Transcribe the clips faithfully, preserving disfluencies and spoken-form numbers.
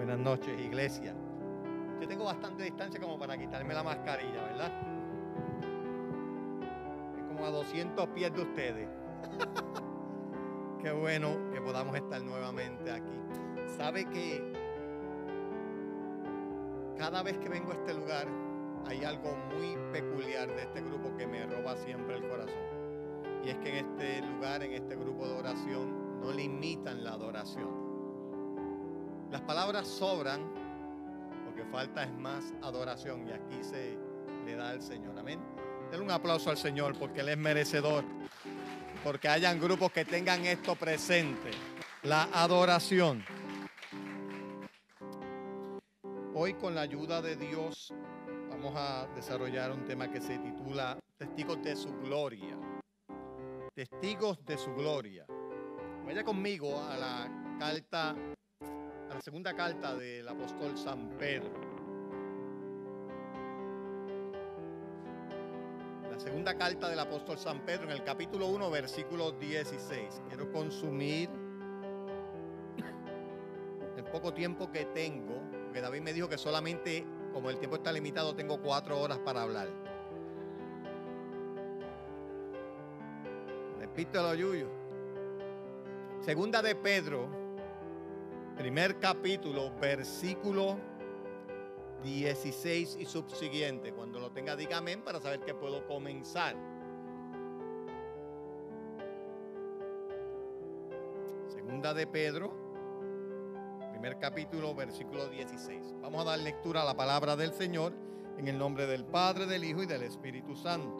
Buenas noches, iglesia. Yo tengo bastante distancia como para quitarme la mascarilla, ¿verdad? Es como a doscientos pies de ustedes. Qué bueno que podamos estar nuevamente aquí. ¿Sabe que cada vez que vengo a este lugar hay algo muy peculiar de este grupo que me roba siempre el corazón? Y es que en este lugar, en este grupo de oración, no limitan la adoración. Las palabras sobran, porque falta es más adoración, y aquí se le da al Señor. Amén. Denle un aplauso al Señor porque Él es merecedor. Porque hayan grupos que tengan esto presente, la adoración. Hoy, con la ayuda de Dios, vamos a desarrollar un tema que se titula Testigos de su gloria. Testigos de su gloria. Vaya conmigo a la carta, a la segunda carta del apóstol San Pedro. La segunda carta del apóstol San Pedro, en el capítulo uno, versículo dieciséis. Quiero consumir el poco tiempo que tengo, porque David me dijo que solamente, como el tiempo está limitado, tengo cuatro horas para hablar. Repítelo, Yuyo. Segunda de Pedro, primer capítulo, versículo dieciséis y subsiguiente. Cuando lo tenga, diga amén para saber que puedo comenzar. Segunda de Pedro, primer capítulo, versículo dieciséis. Vamos a dar lectura a la palabra del Señor en el nombre del Padre, del Hijo y del Espíritu Santo.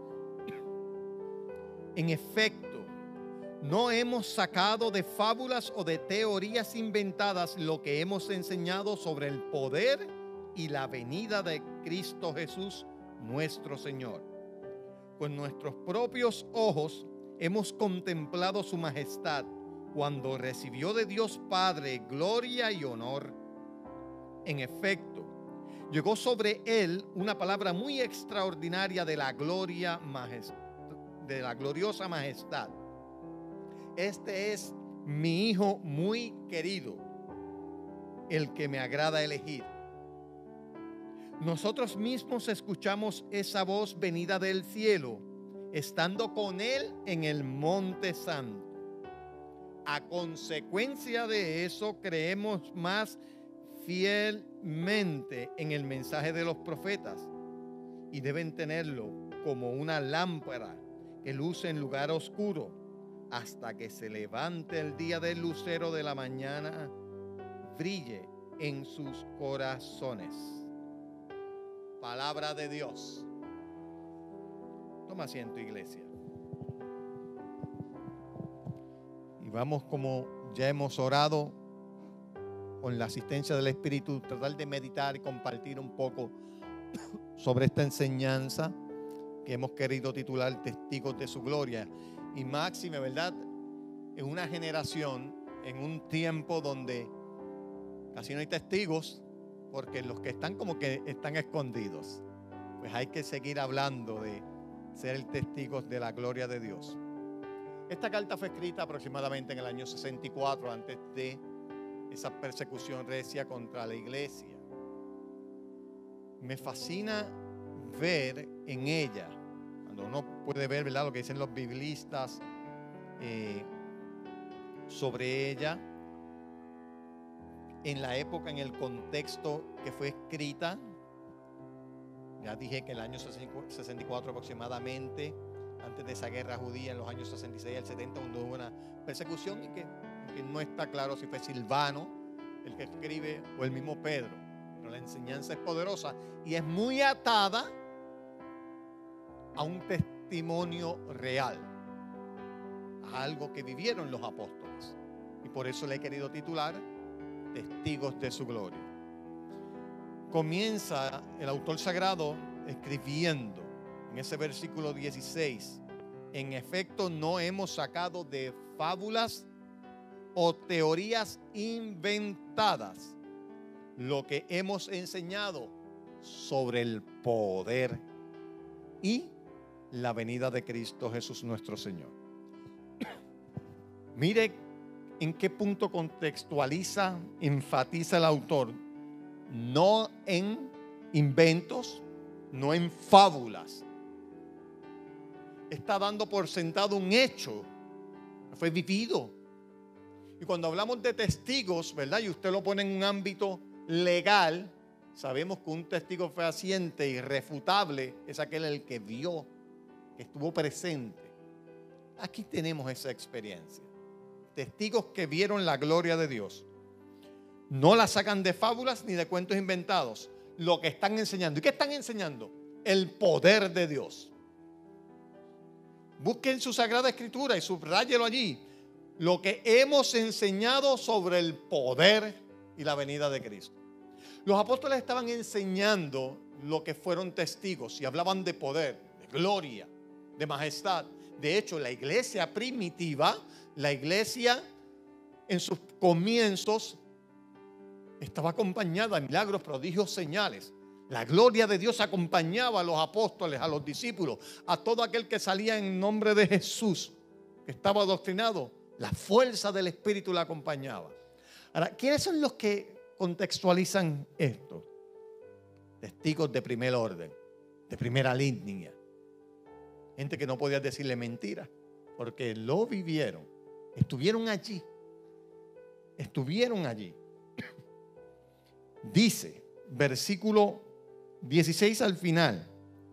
En efecto, no hemos sacado de fábulas o de teorías inventadas lo que hemos enseñado sobre el poder y la venida de Cristo Jesús, nuestro Señor. Con nuestros propios ojos hemos contemplado su majestad cuando recibió de Dios Padre gloria y honor. En efecto, llegó sobre él una palabra muy extraordinaria de la gloria majestad, de la gloriosa majestad. Este es mi Hijo muy querido, el que me agrada elegir. Nosotros mismos escuchamos esa voz venida del cielo, estando con él en el Monte Santo. A consecuencia de eso, creemos más fielmente en el mensaje de los profetas y deben tenerlo como una lámpara que luce en lugar oscuro hasta que se levante el día del lucero de la mañana, brille en sus corazones. Palabra de Dios. Toma asiento, iglesia. Y vamos, como ya hemos orado, con la asistencia del Espíritu, tratar de meditar y compartir un poco sobre esta enseñanza que hemos querido titular Testigos de su gloria. Y máxime, ¿verdad? En una generación, en un tiempo donde casi no hay testigos, porque los que están como que están escondidos. Pues hay que seguir hablando de ser testigos de la gloria de Dios. Esta carta fue escrita aproximadamente en el año sesenta y cuatro, antes de esa persecución recia contra la iglesia. Me fascina ver en ella, cuando uno puede ver, ¿verdad?, lo que dicen los biblistas eh, sobre ella, en la época, en el contexto que fue escrita. Ya dije que en el año sesenta y cuatro aproximadamente, antes de esa guerra judía, en los años sesenta y seis al setenta, donde hubo una persecución y que, que no está claro si fue Silvano el que escribe o el mismo Pedro. Pero la enseñanza es poderosa y es muy atada a un testimonio real, a algo que vivieron los apóstoles. Y por eso le he querido titular Testigos de su gloria. Comienza el autor sagrado escribiendo en ese versículo dieciséis: en efecto, no hemos sacado de fábulas o teorías inventadas lo que hemos enseñado sobre el poder y la venida de Cristo Jesús nuestro Señor. Mire ¿En qué punto contextualiza, enfatiza el autor? No en inventos, no en fábulas. Está dando por sentado un hecho que fue vivido. Y cuando hablamos de testigos, ¿verdad? Y usted lo pone en un ámbito legal, sabemos que un testigo fehaciente, irrefutable, es aquel el que vio, que estuvo presente. Aquí tenemos esa experiencia. Testigos que vieron la gloria de Dios. No la sacan de fábulas ni de cuentos inventados. Lo que están enseñando. ¿Y qué están enseñando? El poder de Dios. Busquen su Sagrada Escritura y subráyelo allí. Lo que hemos enseñado sobre el poder y la venida de Cristo. Los apóstoles estaban enseñando lo que fueron testigos y hablaban de poder, de gloria, de majestad. De hecho, la iglesia primitiva, la iglesia en sus comienzos estaba acompañada de milagros, prodigios, señales. La gloria de Dios acompañaba a los apóstoles, a los discípulos, a todo aquel que salía en nombre de Jesús, que estaba adoctrinado. La fuerza del Espíritu la acompañaba. Ahora, ¿quiénes son los que contextualizan esto? Testigos de primer orden, de primera línea. Gente que no podía decirle mentira, porque lo vivieron. Estuvieron allí. Estuvieron allí. Dice, versículo dieciséis al final.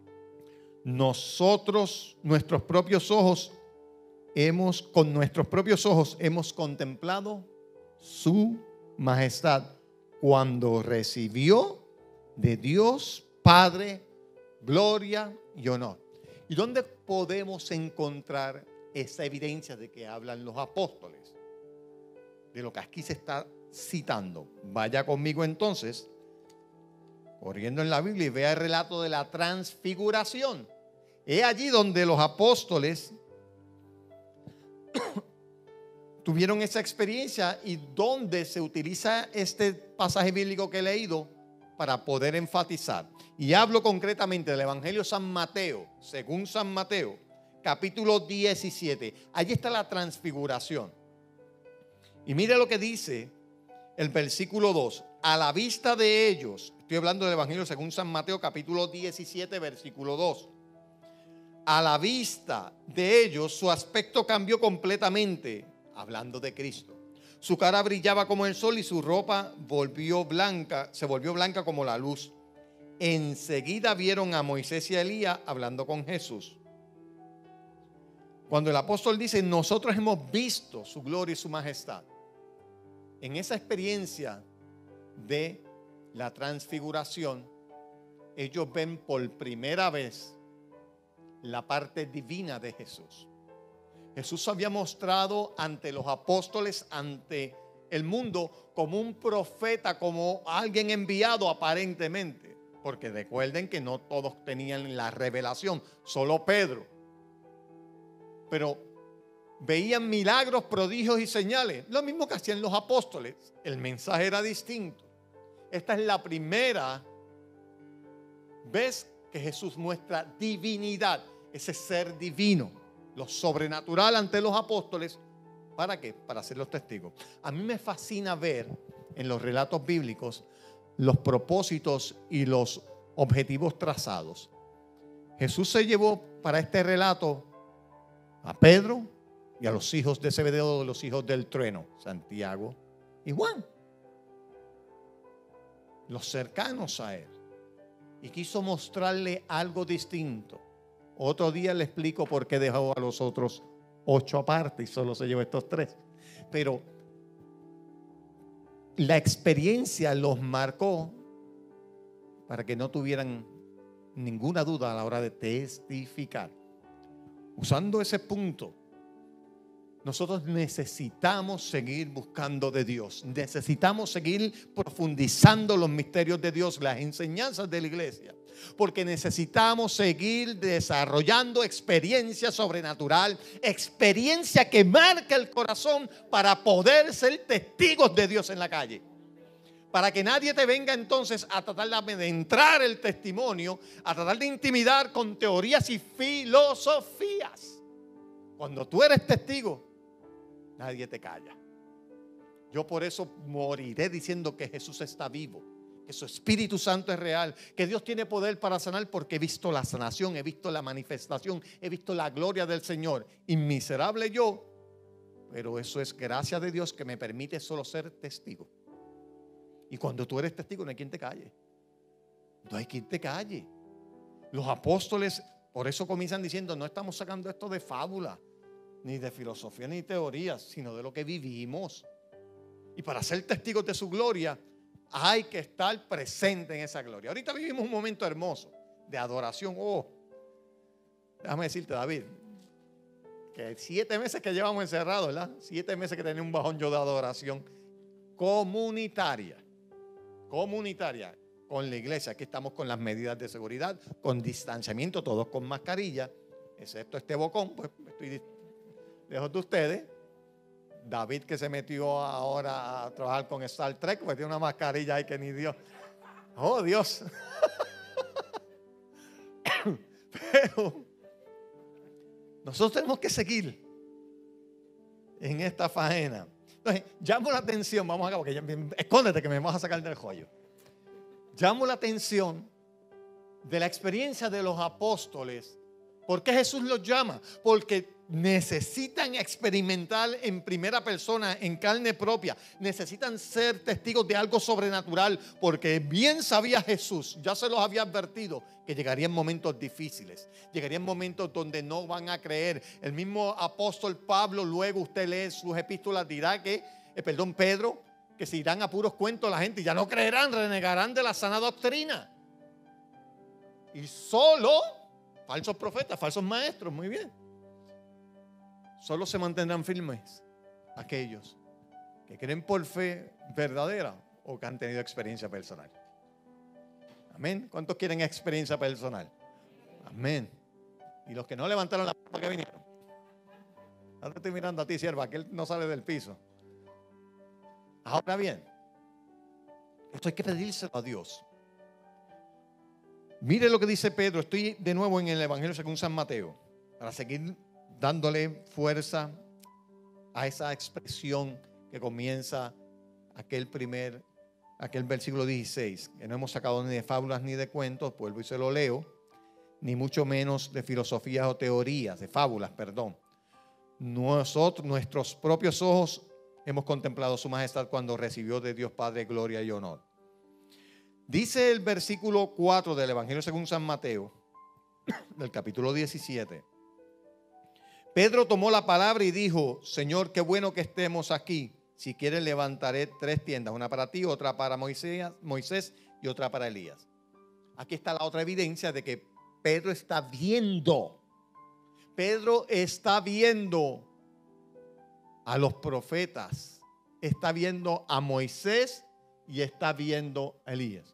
Nosotros, nuestros propios ojos, hemos, con nuestros propios ojos, hemos contemplado su majestad cuando recibió de Dios Padre gloria y honor. ¿Y dónde podemos encontrar esa evidencia de que hablan los apóstoles? De lo que aquí se está citando. Vaya conmigo entonces, corriendo en la Biblia, y vea el relato de la transfiguración. Es allí donde los apóstoles tuvieron esa experiencia y donde se utiliza este pasaje bíblico que he leído para poder enfatizar. Y hablo concretamente del Evangelio San Mateo, según San Mateo, capítulo diecisiete. Allí está la transfiguración. Y mire lo que dice el versículo dos. A la vista de ellos, estoy hablando del Evangelio según San Mateo, capítulo diecisiete, versículo dos. A la vista de ellos, su aspecto cambió completamente, hablando de Cristo. Su cara brillaba como el sol y su ropa volvió blanca, se volvió blanca como la luz. Enseguida vieron a Moisés y a Elías hablando con Jesús. Cuando el apóstol dice, nosotros hemos visto su gloria y su majestad. En esa experiencia de la transfiguración, ellos ven por primera vez la parte divina de Jesús. Jesús había mostrado ante los apóstoles, ante el mundo, como un profeta, como alguien enviado aparentemente. Porque recuerden que no todos tenían la revelación, solo Pedro. Pero veían milagros, prodigios y señales. Lo mismo que hacían los apóstoles. El mensaje era distinto. Esta es la primera vez que Jesús muestra divinidad, ese ser divino, lo sobrenatural ante los apóstoles. ¿Para qué? Para ser los testigos. A mí me fascina ver en los relatos bíblicos los propósitos y los objetivos trazados. Jesús se llevó para este relato a Pedro y a los hijos de Zebedeo, de los hijos del trueno, Santiago y Juan, los cercanos a él, y quiso mostrarle algo distinto. Otro día le explico por qué dejó a los otros ocho aparte y solo se llevó estos tres. Pero la experiencia los marcó para que no tuvieran ninguna duda a la hora de testificar. Usando ese punto, nosotros necesitamos seguir buscando de Dios. Necesitamos seguir profundizando los misterios de Dios, las enseñanzas de la iglesia. Porque necesitamos seguir desarrollando experiencia sobrenatural, experiencia que marca el corazón para poder ser testigos de Dios en la calle. Para que nadie te venga entonces a tratar de entrar el testimonio, a tratar de intimidar con teorías y filosofías. Cuando tú eres testigo, nadie te calla. Yo por eso moriré diciendo que Jesús está vivo, que su Espíritu Santo es real, que Dios tiene poder para sanar, porque he visto la sanación, he visto la manifestación, he visto la gloria del Señor. Y miserable yo, pero eso es gracia de Dios que me permite solo ser testigo. Y cuando tú eres testigo no hay quien te calle. No hay quien te calle. Los apóstoles por eso comienzan diciendo: no estamos sacando esto de fábula, ni de filosofía, ni teorías, sino de lo que vivimos. Y para ser testigos de su gloria hay que estar presente en esa gloria. Ahorita vivimos un momento hermoso de adoración. Oh, déjame decirte, David, que siete meses que llevamos encerrados, ¿verdad? Siete meses que tenía un bajón yo de adoración comunitaria. Comunitaria con la iglesia. Aquí estamos con las medidas de seguridad, con distanciamiento, todos con mascarilla, excepto este bocón, pues estoy lejos de ustedes. David, que se metió ahora a trabajar con Star Trek, pues tiene una mascarilla ahí que ni Dios. Oh, Dios. Pero nosotros tenemos que seguir en esta faena. Entonces, llamo la atención, vamos acá, porque ya, escóndete que me vas a sacar del joyo. Llamo la atención de la experiencia de los apóstoles. ¿Por qué Jesús los llama? Porque necesitan experimentar en primera persona, en carne propia. Necesitan ser testigos de algo sobrenatural, porque bien sabía Jesús, ya se los había advertido, que llegarían momentos difíciles, llegarían momentos donde no van a creer. El mismo apóstol Pablo, luego usted lee sus epístolas, dirá que, eh, perdón, Pedro, que se irán a puros cuentos la gente y ya no creerán, renegarán de la sana doctrina. Y solo falsos profetas, falsos maestros, muy bien. Solo se mantendrán firmes aquellos que creen por fe verdadera o que han tenido experiencia personal. Amén. ¿Cuántos quieren experiencia personal? Amén. Y los que no levantaron la mano, que vinieron. Ahora estoy mirando a ti, sierva, aquel no sale del piso. Ahora bien, esto hay que pedírselo a Dios. Mire lo que dice Pedro. Estoy de nuevo en el Evangelio según San Mateo, para seguir dándole fuerza a esa expresión que comienza aquel primer, aquel versículo dieciséis, que no hemos sacado ni de fábulas ni de cuentos, vuelvo y se lo leo, ni mucho menos de filosofías o teorías, de fábulas, perdón. Nosotros, nuestros propios ojos hemos contemplado su majestad cuando recibió de Dios Padre gloria y honor. Dice el versículo cuatro del Evangelio según San Mateo, del capítulo diecisiete. Pedro tomó la palabra y dijo: Señor, qué bueno que estemos aquí. Si quieres, levantaré tres tiendas, una para ti, otra para Moisés, Moisés y otra para Elías. Aquí está la otra evidencia de que Pedro está viendo. Pedro está viendo a los profetas, está viendo a Moisés y está viendo a Elías.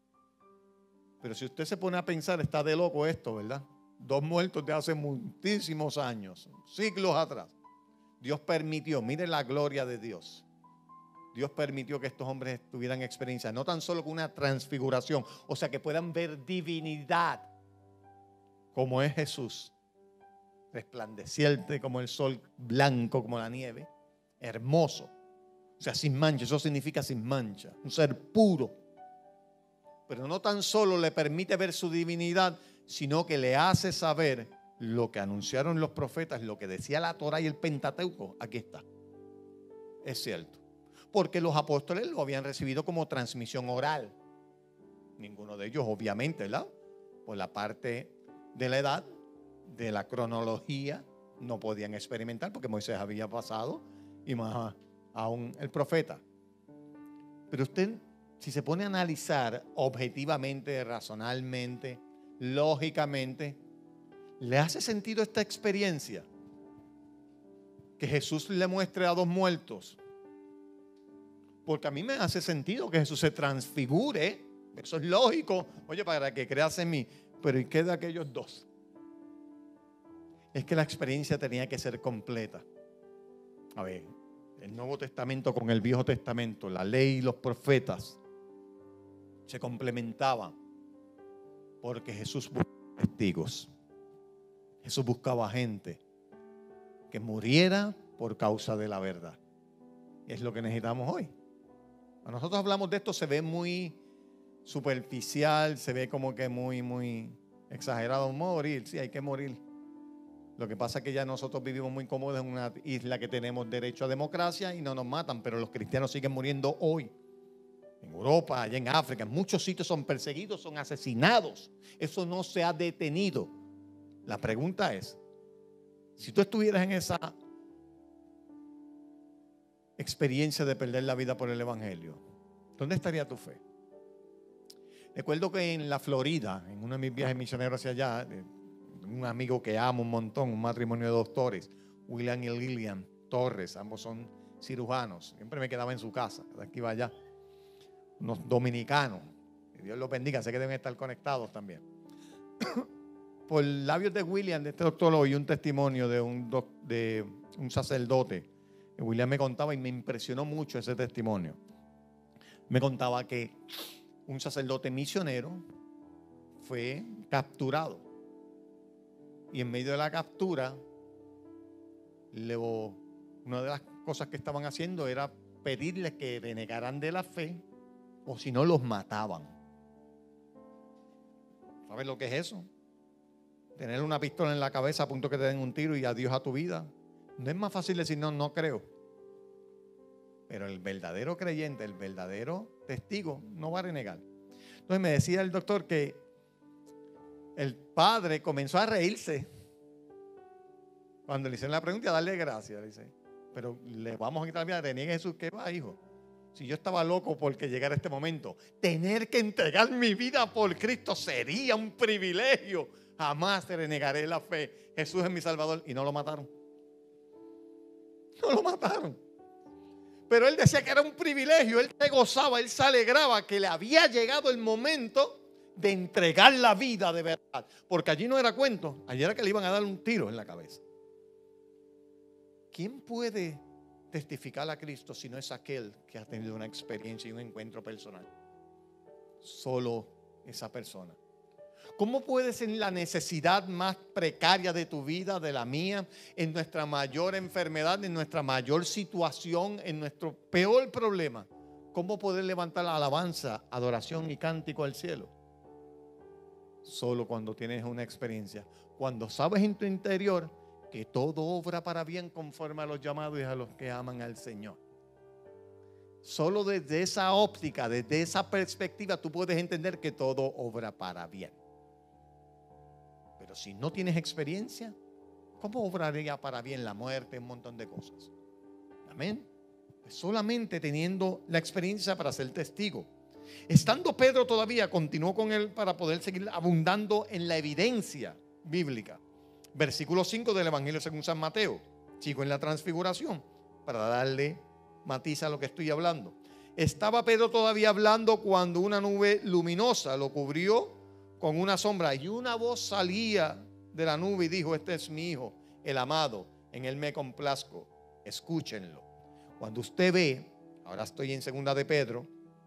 Pero si usted se pone a pensar, está de loco esto, ¿verdad? Dos muertos de hace muchísimos años, siglos atrás. Dios permitió, miren la gloria de Dios. Dios permitió que estos hombres tuvieran experiencia, no tan solo con una transfiguración, o sea, que puedan ver divinidad, como es Jesús, resplandeciente como el sol, blanco como la nieve, hermoso, o sea, sin mancha. Eso significa sin mancha, un ser puro. Pero no tan solo le permite ver su divinidad, sino que le hace saber lo que anunciaron los profetas, lo que decía la Torah y el Pentateuco. Aquí está. Es cierto. Porque los apóstoles lo habían recibido como transmisión oral. Ninguno de ellos, obviamente, ¿verdad? Por la parte de la edad, de la cronología, no podían experimentar porque Moisés había pasado y más aún el profeta. Pero usted, si se pone a analizar objetivamente, razonalmente, lógicamente, ¿le hace sentido esta experiencia? Que Jesús le muestre a dos muertos. Porque a mí me hace sentido que Jesús se transfigure. Eso es lógico. Oye, para que creas en mí. Pero ¿y qué de aquellos dos? Es que la experiencia tenía que ser completa. A ver, el Nuevo Testamento con el Viejo Testamento, la ley y los profetas se complementaban. Porque Jesús buscaba testigos. Jesús buscaba gente que muriera por causa de la verdad. Y es lo que necesitamos hoy. Cuando nosotros hablamos de esto se ve muy superficial, se ve como que muy, muy exagerado. Morir, sí, hay que morir. Lo que pasa es que ya nosotros vivimos muy cómodos en una isla que tenemos derecho a democracia y no nos matan, pero los cristianos siguen muriendo hoy. En Europa, allá en África, en muchos sitios son perseguidos, son asesinados. Eso no se ha detenido. La pregunta es, si tú estuvieras en esa experiencia de perder la vida por el Evangelio, ¿dónde estaría tu fe? Recuerdo que en la Florida, en uno de mis viajes misioneros hacia allá, un amigo que amo un montón, un matrimonio de doctores, William y Lillian Torres, ambos son cirujanos. Siempre me quedaba en su casa, de aquí va allá. Unos dominicanos, que Dios los bendiga, sé que deben estar conectados también. Por labios de William, de este doctor, oí un testimonio de un, doc, de un sacerdote. William me contaba y me impresionó mucho ese testimonio. Me contaba que un sacerdote misionero fue capturado. Y en medio de la captura, luego, una de las cosas que estaban haciendo era pedirles que renegaran de la fe, o si no los mataban. ¿Sabes lo que es eso? Tener una pistola en la cabeza a punto que te den un tiro y adiós a tu vida. No es más fácil decir no, no creo. Pero el verdadero creyente, el verdadero testigo, no va a renegar. Entonces me decía el doctor que el padre comenzó a reírse cuando le hicieron la pregunta y a darle gracias. Le dice, pero le vamos a quitar la vida, reniegue Jesús. ¿Qué va, hijo? Si yo estaba loco porque llegara este momento, tener que entregar mi vida por Cristo sería un privilegio. Jamás te renegaré la fe. Jesús es mi Salvador. Y no lo mataron. No lo mataron. Pero él decía que era un privilegio. Él se gozaba, él se alegraba que le había llegado el momento de entregar la vida de verdad. Porque allí no era cuento. Allí era que le iban a dar un tiro en la cabeza. ¿Quién puede testificar a Cristo si no es aquel que ha tenido una experiencia y un encuentro personal? Solo esa persona. ¿Cómo puedes en la necesidad más precaria de tu vida, de la mía, en nuestra mayor enfermedad, en nuestra mayor situación, en nuestro peor problema, cómo poder levantar la alabanza, adoración y cántico al cielo? Solo cuando tienes una experiencia, cuando sabes en tu interior que todo obra para bien conforme a los llamados y a los que aman al Señor. Solo desde esa óptica, desde esa perspectiva, tú puedes entender que todo obra para bien. Pero si no tienes experiencia, ¿cómo obraría para bien la muerte? Un montón de cosas. Amén. Pues solamente teniendo la experiencia para ser testigo. Estando Pedro todavía, continuó con él para poder seguir abundando en la evidencia bíblica. Versículo cinco del Evangelio según San Mateo. Sigo en la transfiguración para darle matiz a lo que estoy hablando. Estaba Pedro todavía hablando cuando una nube luminosa lo cubrió con una sombra y una voz salía de la nube y dijo: este es mi hijo, el amado, en él me complazco, escúchenlo. Cuando usted ve, ahora estoy en segunda de Pedro,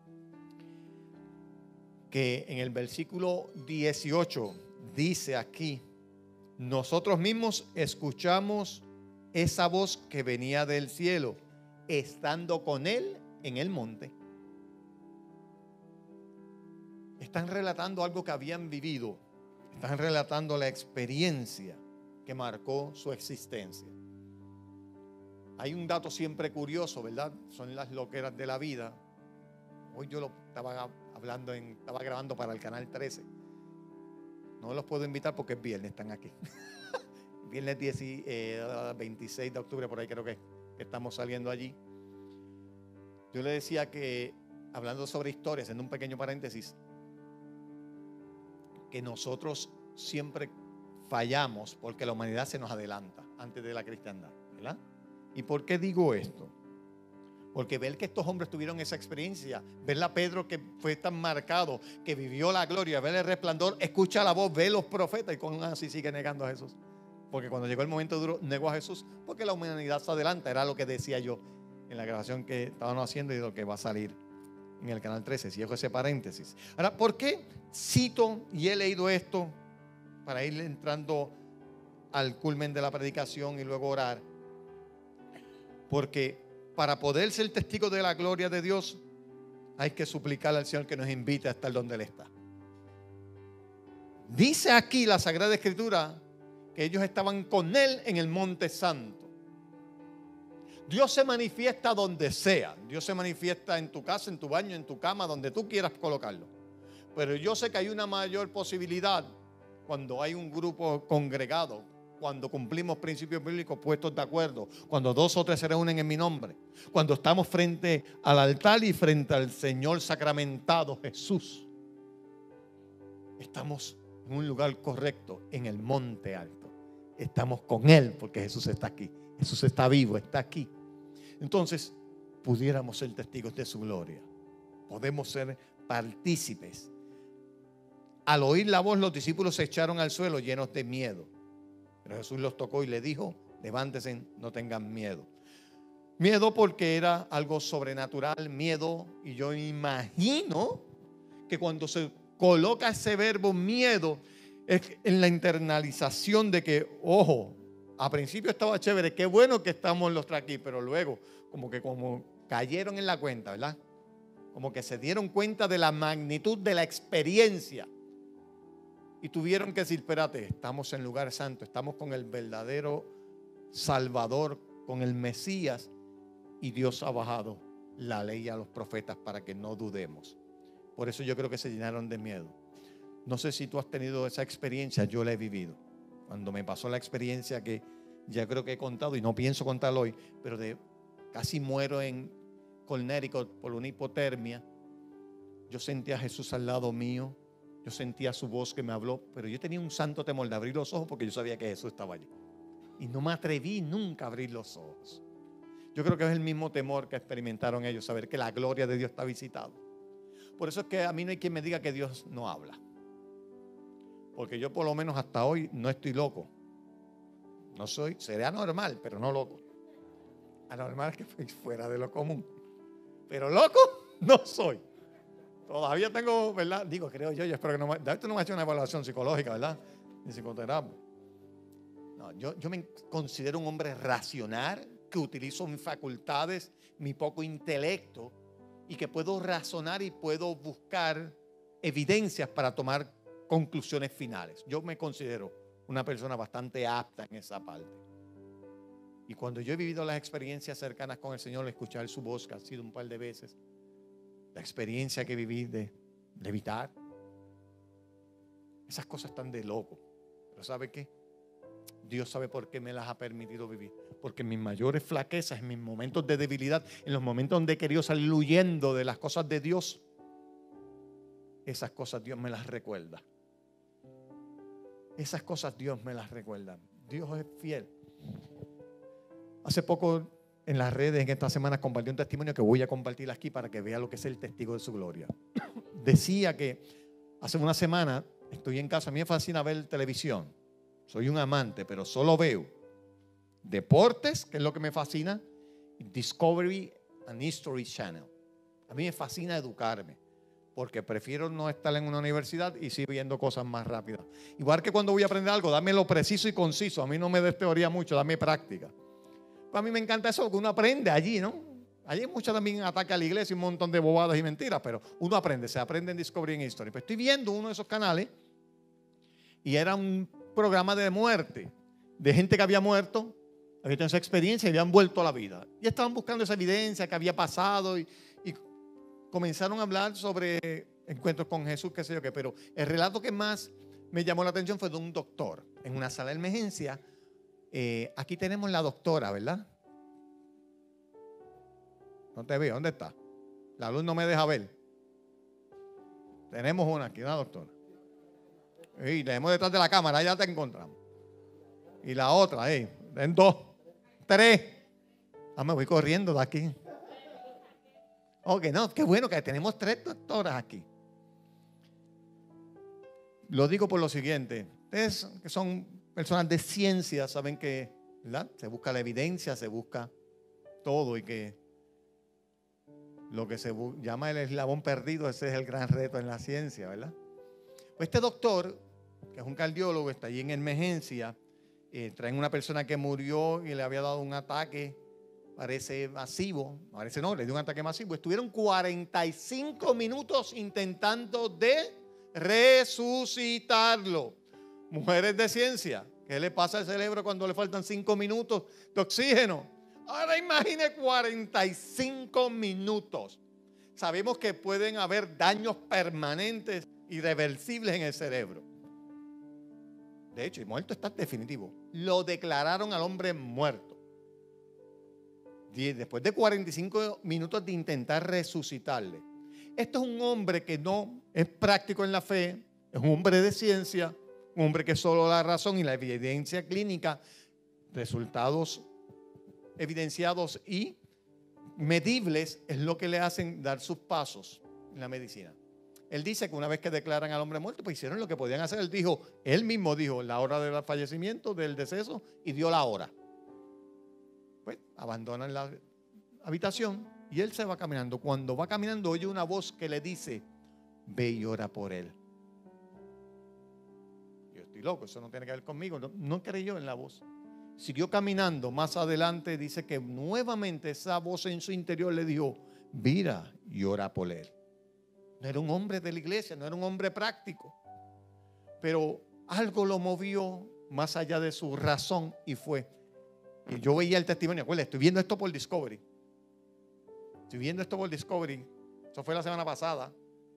que en el versículo dieciocho dice aquí: nosotros mismos escuchamos esa voz que venía del cielo, estando con él en el monte. Están relatando algo que habían vivido. Están relatando la experiencia que marcó su existencia. Hay un dato siempre curioso, ¿verdad? Son las loqueras de la vida. Hoy yo lo estaba hablando, en, estaba grabando para el canal trece. No los puedo invitar porque es viernes, están aquí. Viernes diez, eh, veintiséis de octubre, por ahí creo que, que estamos saliendo allí. Yo le decía que, hablando sobre historias, en un pequeño paréntesis, que nosotros siempre fallamos porque la humanidad se nos adelanta antes de la cristiandad, ¿verdad? ¿Y por qué digo esto? Porque ver que estos hombres tuvieron esa experiencia, ver a Pedro que fue tan marcado, que vivió la gloria, ver el resplandor, escucha la voz, ve los profetas y con así sigue negando a Jesús. Porque cuando llegó el momento duro, negó a Jesús porque la humanidad se adelanta. Era lo que decía yo en la grabación que estábamos haciendo y lo que va a salir en el canal trece. Si dejo ese paréntesis. Ahora, ¿por qué cito y he leído esto para ir entrando al culmen de la predicación y luego orar? Porque para poder ser testigo de la gloria de Dios, hay que suplicar al Señor que nos invite a estar donde Él está. Dice aquí la Sagrada Escritura que ellos estaban con Él en el Monte Santo. Dios se manifiesta donde sea. Dios se manifiesta en tu casa, en tu baño, en tu cama, donde tú quieras colocarlo. Pero yo sé que hay una mayor posibilidad cuando hay un grupo congregado, cuando cumplimos principios bíblicos puestos de acuerdo, cuando dos o tres se reúnen en mi nombre, cuando estamos frente al altar y frente al Señor sacramentado Jesús. Estamos en un lugar correcto, en el monte alto. Estamos con Él porque Jesús está aquí. Jesús está vivo, está aquí. Entonces, pudiéramos ser testigos de su gloria. Podemos ser partícipes. Al oír la voz, los discípulos se echaron al suelo llenos de miedo. Pero Jesús los tocó y le dijo: levántense, no tengan miedo. Miedo porque era algo sobrenatural, miedo. Y yo imagino que cuando se coloca ese verbo miedo, es en la internalización de que, ojo, a principio estaba chévere, qué bueno que estamos los tres aquí, pero luego como que como cayeron en la cuenta, ¿verdad? Como que se dieron cuenta de la magnitud de la experiencia y tuvieron que decir: espérate, estamos en lugar santo, estamos con el verdadero Salvador, con el Mesías, y Dios ha bajado la ley a los profetas para que no dudemos. Por eso yo creo que se llenaron de miedo. No sé si tú has tenido esa experiencia, yo la he vivido. Cuando me pasó la experiencia que ya creo que he contado y no pienso contar hoy, pero de casi muero en Connecticut por una hipotermia. Yo sentía a Jesús al lado mío, yo sentía su voz que me habló, pero yo tenía un santo temor de abrir los ojos porque yo sabía que Jesús estaba allí. Y no me atreví nunca a abrir los ojos. Yo creo que es el mismo temor que experimentaron ellos, saber que la gloria de Dios está visitado. Por eso es que a mí no hay quien me diga que Dios no habla. Porque yo por lo menos hasta hoy no estoy loco. No soy, seré anormal, pero no loco. Anormal es que fui fuera de lo común. Pero loco no soy. Todavía tengo, ¿verdad? Digo, creo yo, yo espero que no me... Esto no me ha hecho una evaluación psicológica, ¿verdad? Ni psicoterapia. No, yo, yo me considero un hombre racional, que utilizo mis facultades, mi poco intelecto, y que puedo razonar y puedo buscar evidencias para tomar conclusiones finales. Yo me considero una persona bastante apta en esa parte. Y cuando yo he vivido las experiencias cercanas con el Señor, escuchar su voz, que ha sido un par de veces, la experiencia que viví de levitar, esas cosas están de loco. Pero ¿sabe qué? Dios sabe por qué me las ha permitido vivir. Porque en mis mayores flaquezas, en mis momentos de debilidad, en los momentos donde he querido salir huyendo de las cosas de Dios, esas cosas Dios me las recuerda. Esas cosas Dios me las recuerda. Dios es fiel. Hace poco en las redes, en esta semana, compartí un testimonio que voy a compartir aquí para que vea lo que es el testigo de su gloria. Decía que hace una semana estoy en casa. A mí me fascina ver televisión. Soy un amante, pero solo veo deportes, que es lo que me fascina, Discovery and History Channel. A mí me fascina educarme, porque prefiero no estar en una universidad y seguir viendo cosas más rápidas. Igual que cuando voy a aprender algo, dame lo preciso y conciso. A mí no me des teoría mucho, dame práctica. Pues a mí me encanta eso, que uno aprende allí, ¿no? Allí hay mucho también ataque a la iglesia y un montón de bobadas y mentiras, pero uno aprende, se aprende en Discovery and History. Pues estoy viendo uno de esos canales y era un programa de muerte, de gente que había muerto, había tenido esa experiencia y habían vuelto a la vida. Y estaban buscando esa evidencia que había pasado y, y comenzaron a hablar sobre encuentros con Jesús, qué sé yo qué. Pero el relato que más me llamó la atención fue de un doctor en una sala de emergencia. Eh, aquí tenemos la doctora, ¿verdad? No te veo, ¿dónde está? La luz no me deja ver. Tenemos una aquí, una doctora. Y tenemos detrás de la cámara, ya te encontramos. Y la otra, ahí, en dos, tres. Ah, me voy corriendo de aquí. Ok, no, qué bueno que tenemos tres doctoras aquí. Lo digo por lo siguiente. Ustedes que son personas de ciencia saben que, ¿verdad?, se busca la evidencia, se busca todo y que lo que se llama el eslabón perdido, ese es el gran reto en la ciencia, ¿verdad? Pues este doctor, que es un cardiólogo, está allí en emergencia, eh, traen una persona que murió y le había dado un ataque parece masivo, parece no, le dio un ataque masivo. Estuvieron cuarenta y cinco minutos intentando de resucitarlo. Mujeres de ciencia, ¿qué le pasa al cerebro cuando le faltan cinco minutos de oxígeno? Ahora imagine cuarenta y cinco minutos. Sabemos que pueden haber daños permanentes, irreversibles en el cerebro. De hecho, el muerto está definitivo. Lo declararon al hombre muerto. Después de cuarenta y cinco minutos de intentar resucitarle. Esto es un hombre que no es práctico en la fe, es un hombre de ciencia, un hombre que solo la razón y la evidencia clínica, resultados evidenciados y medibles es lo que le hacen dar sus pasos en la medicina. Él dice que una vez que declaran al hombre muerto, pues hicieron lo que podían hacer. Él dijo, él mismo dijo la hora del fallecimiento, del deceso, y dio la hora. Pues abandonan la habitación y él se va caminando. Cuando va caminando oye una voz que le dice, ve y ora por él. Yo estoy loco, eso no tiene que ver conmigo. No, no creyó en la voz. Siguió caminando. Más adelante dice que nuevamente esa voz en su interior le dijo, mira y ora por él. No era un hombre de la iglesia, no era un hombre práctico. Pero algo lo movió más allá de su razón y fue. Y yo veía el testimonio, acuérdate, estoy viendo esto por Discovery. Estoy viendo esto por Discovery. Eso fue la semana pasada.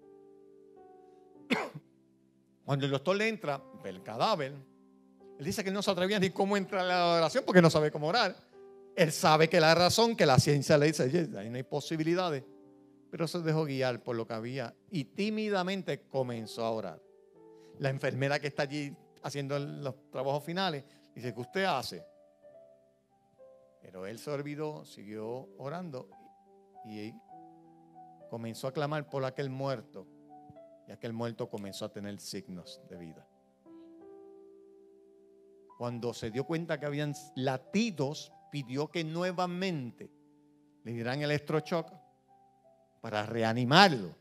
Cuando el doctor le entra, ve el cadáver. Él dice que no se atrevía ni cómo entrar a la oración porque no sabe cómo orar. Él sabe que la razón, que la ciencia le dice, ahí no hay posibilidades. Pero se dejó guiar por lo que había y tímidamente comenzó a orar. La enfermera que está allí haciendo los trabajos finales dice, ¿qué usted hace? Pero él se olvidó, siguió orando y comenzó a clamar por aquel muerto. Y aquel muerto comenzó a tener signos de vida. Cuando se dio cuenta que habían latidos, pidió que nuevamente le dieran electroshock para reanimarlo.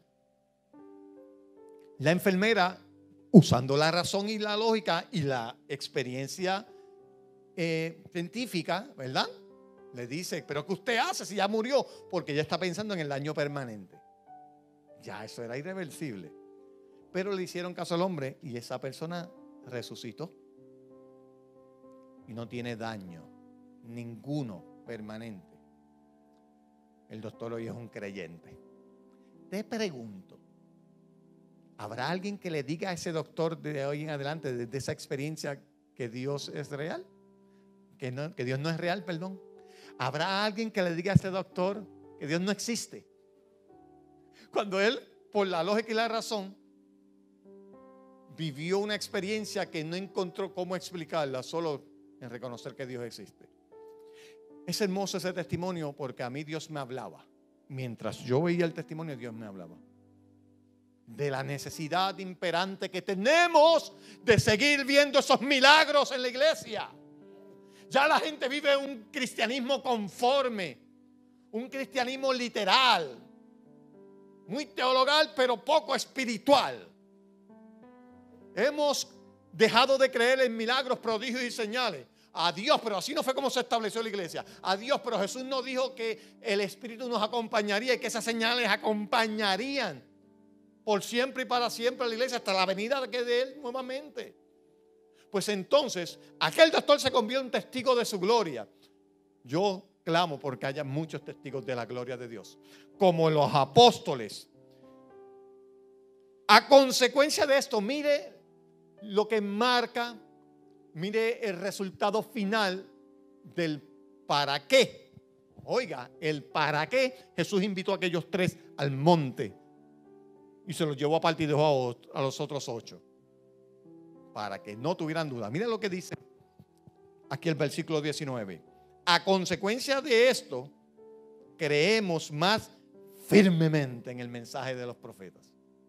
La enfermera, usando la razón y la lógica y la experiencia eh, científica, ¿verdad? Le dice, ¿pero qué usted hace si ya murió? Porque ella está pensando en el daño permanente. Ya eso era irreversible. Pero le hicieron caso al hombre y esa persona resucitó. Y no tiene daño, ninguno permanente. El doctor hoy es un creyente. Te pregunto, ¿habrá alguien que le diga a ese doctor de hoy en adelante, desde esa experiencia, que Dios es real? Que, no, que Dios no es real, perdón. ¿Habrá alguien que le diga a ese doctor que Dios no existe? Cuando él, por la lógica y la razón, vivió una experiencia que no encontró cómo explicarla, solo en reconocer que Dios existe. Es hermoso ese testimonio porque a mí Dios me hablaba. Mientras yo veía el testimonio, Dios me hablaba de la necesidad imperante que tenemos de seguir viendo esos milagros en la iglesia. Ya la gente vive un cristianismo conforme, un cristianismo literal, muy teologal pero poco espiritual. Hemos dejado de creer en milagros, prodigios y señales. Adiós, pero así no fue como se estableció la iglesia. Adiós, pero Jesús no dijo que el Espíritu nos acompañaría y que esas señales acompañarían por siempre y para siempre a la iglesia hasta la venida de Él nuevamente. Pues entonces, aquel doctor se convierte en testigo de su gloria. Yo clamo porque haya muchos testigos de la gloria de Dios, como los apóstoles. A consecuencia de esto, mire lo que marca, mire el resultado final del para qué. Oiga, el para qué Jesús invitó a aquellos tres al monte y se los llevó aparte y dejó a los otros ocho para que no tuvieran duda. Mire lo que dice aquí el versículo diecinueve. A consecuencia de esto, creemos más firmemente en el mensaje de los profetas.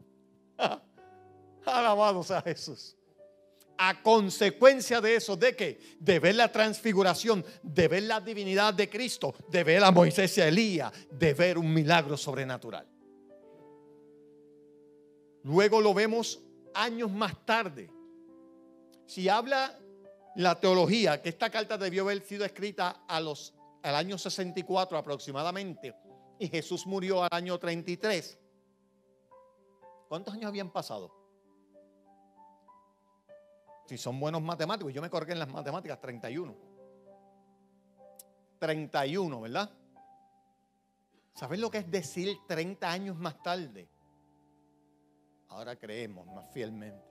Alabado sea Jesús. A consecuencia de eso, ¿de qué? De ver la transfiguración, de ver la divinidad de Cristo, de ver a Moisés y a Elías, de ver un milagro sobrenatural. Luego lo vemos años más tarde. Si habla la teología, que esta carta debió haber sido escrita a los al año sesenta y cuatro aproximadamente y Jesús murió al año treinta y tres, ¿cuántos años habían pasado? Si son buenos matemáticos, yo me corrí en las matemáticas, treinta y uno. treinta y uno, ¿verdad? ¿Sabes lo que es decir treinta años más tarde? Ahora creemos más fielmente.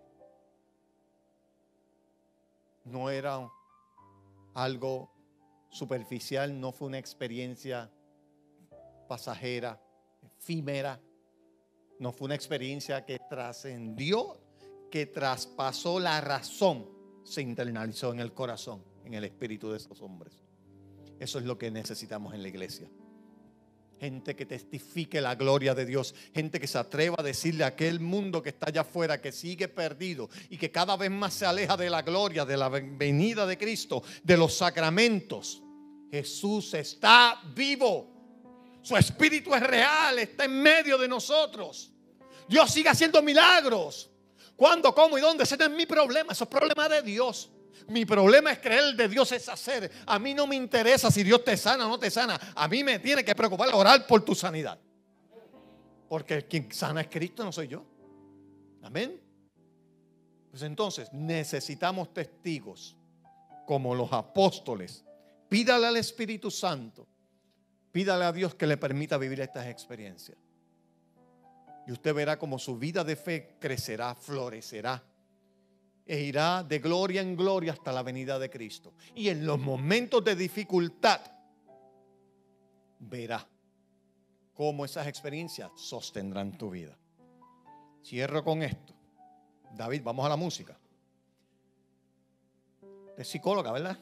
No era algo superficial, no fue una experiencia pasajera, efímera. No fue una experiencia que trascendió, que traspasó la razón, se internalizó en el corazón, en el espíritu de esos hombres. Eso es lo que necesitamos en la iglesia. Gente que testifique la gloria de Dios. Gente que se atreva a decirle a aquel mundo que está allá afuera, que sigue perdido y que cada vez más se aleja de la gloria, de la venida de Cristo, de los sacramentos. Jesús está vivo. Su espíritu es real, está en medio de nosotros. Dios sigue haciendo milagros. ¿Cuándo, cómo y dónde? Ese no es mi problema, eso es problema de Dios. Mi problema es creer, de Dios es hacer. A mí no me interesa si Dios te sana o no te sana. A mí me tiene que preocupar orar por tu sanidad. Porque quien sana es Cristo, no soy yo. Amén. Pues entonces necesitamos testigos como los apóstoles. Pídale al Espíritu Santo. Pídale a Dios que le permita vivir estas experiencias. Y usted verá como su vida de fe crecerá, florecerá. E irá de gloria en gloria hasta la venida de Cristo. Y en los momentos de dificultad verá cómo esas experiencias sostendrán tu vida. Cierro con esto. David, vamos a la música. Es psicóloga, ¿verdad?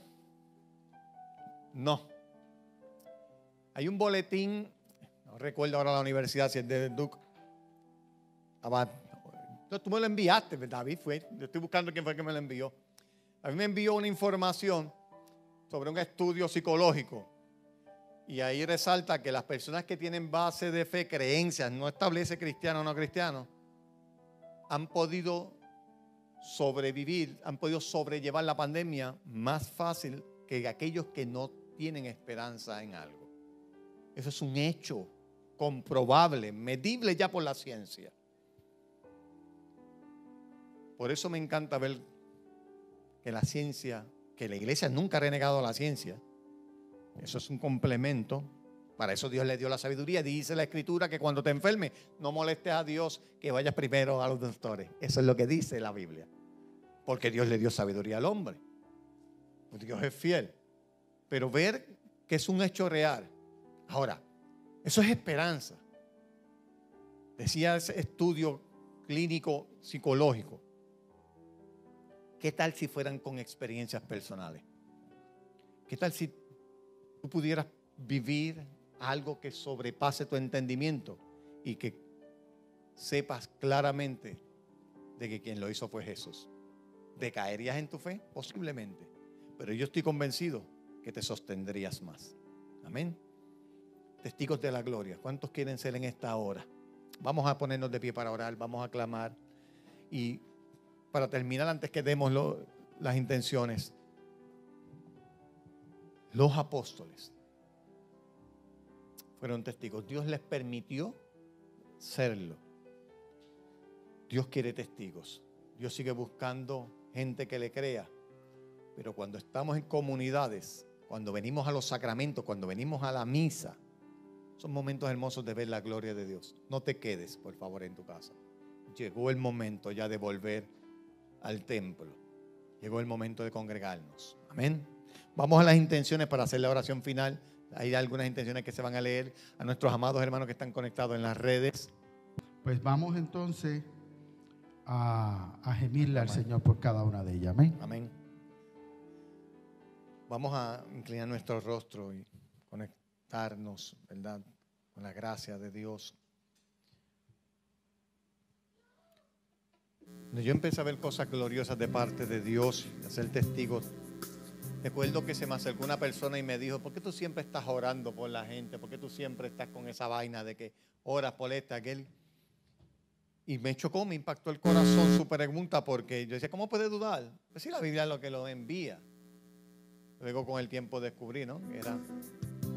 No. Hay un boletín, no recuerdo ahora la universidad, si es de Duke. Tú me lo enviaste, David, fue. Yo estoy buscando quién fue que me lo envió. A mí me envió una información sobre un estudio psicológico. Y ahí resalta que las personas que tienen base de fe, creencias, no establece cristiano o no cristiano, han podido sobrevivir, han podido sobrellevar la pandemia más fácil que aquellos que no tienen esperanza en algo. Eso es un hecho comprobable, medible ya por la ciencia. Por eso me encanta ver que la ciencia, que la iglesia nunca ha renegado a la ciencia. Eso es un complemento. Para eso Dios le dio la sabiduría. Dice la Escritura que cuando te enfermes, no molestes a Dios, que vayas primero a los doctores. Eso es lo que dice la Biblia. Porque Dios le dio sabiduría al hombre. Dios es fiel. Pero ver que es un hecho real. Ahora, eso es esperanza. Decía ese estudio clínico psicológico. ¿Qué tal si fueran con experiencias personales? ¿Qué tal si tú pudieras vivir algo que sobrepase tu entendimiento y que sepas claramente de que quien lo hizo fue Jesús? ¿Decaerías en tu fe? Posiblemente. Pero yo estoy convencido que te sostendrías más. Amén. Testigos de la gloria. ¿Cuántos quieren ser en esta hora? Vamos a ponernos de pie para orar, vamos a clamar. Y para terminar, antes que demos lo, las intenciones, los apóstoles fueron testigos. Dios les permitió serlo. Dios quiere testigos. Dios sigue buscando gente que le crea. Pero cuando estamos en comunidades, cuando venimos a los sacramentos, cuando venimos a la misa, son momentos hermosos de ver la gloria de Dios. No te quedes, por favor, en tu casa. Llegó el momento ya de volver al templo. Llegó el momento de congregarnos. Amén. Vamos a las intenciones para hacer la oración final. Hay algunas intenciones que se van a leer a nuestros amados hermanos que están conectados en las redes. Pues vamos entonces a, a gemirle al Señor por cada una de ellas. Amén. Amén. Vamos a inclinar nuestro rostro y conectarnos, ¿verdad?, con la gracia de Dios. Cuando yo empecé a ver cosas gloriosas de parte de Dios, a ser testigo, recuerdo que se me acercó una persona y me dijo: ¿por qué tú siempre estás orando por la gente? ¿Por qué tú siempre estás con esa vaina de que oras por este, aquel? Y me chocó, me impactó el corazón su pregunta, porque yo decía: ¿cómo puede dudar? Pues si la Biblia es lo que lo envía. Luego con el tiempo descubrí, ¿no?, que era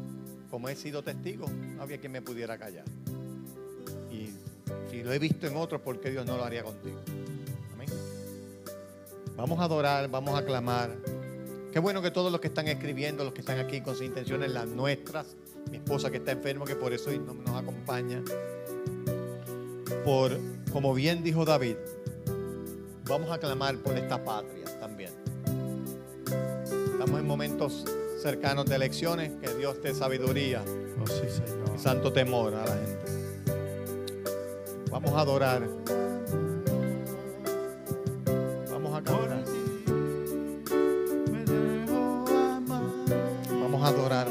como he sido testigo, no había quien me pudiera callar. Y si lo he visto en otros, ¿por qué Dios no lo haría contigo? Amén. Vamos a adorar, vamos a clamar. Qué bueno que todos los que están escribiendo, los que están aquí con sus intenciones, las nuestras, mi esposa que está enferma, que por eso hoy no nos acompaña, por, como bien dijo David, vamos a clamar por esta patria también. Estamos en momentos cercanos de elecciones, que Dios dé sabiduría Oh, sí, Señor. y santo temor a la gente. Vamos a adorar. Vamos a cantar. Vamos a adorar.